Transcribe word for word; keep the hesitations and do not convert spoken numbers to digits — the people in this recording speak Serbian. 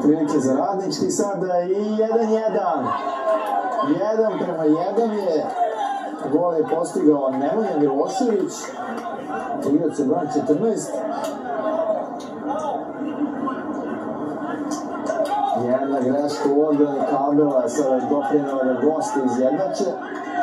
prilike za Radnički sada i jedan jedan. jedan prema jedan je gol je postigao Nemanja Milošević, igrač je broj četrnaest. Jedna greška u odbrani Kabela je sada doprinela da gosti izjednače.